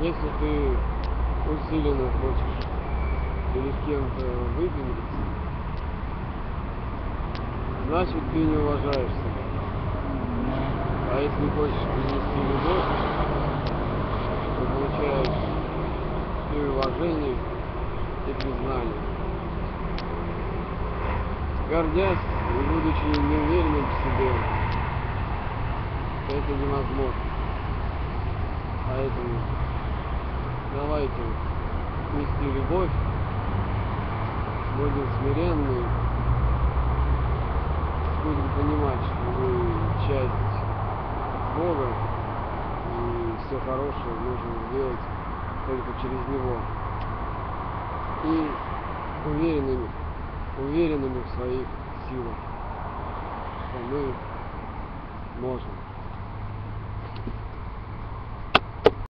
Если ты усиленно хочешь перед кем-то выпендриться, значит ты не уважаешь себя. А если хочешь принести любовь, то получаешь и уважение, и признание. Гордясь и будучи неуверенным в себе, это невозможно. Поэтому давайте нести любовь, будем смиренны, будем понимать, что вы часть Бога, и все хорошее нужно сделать только через Него. И уверенными в своих силах, что мы можем.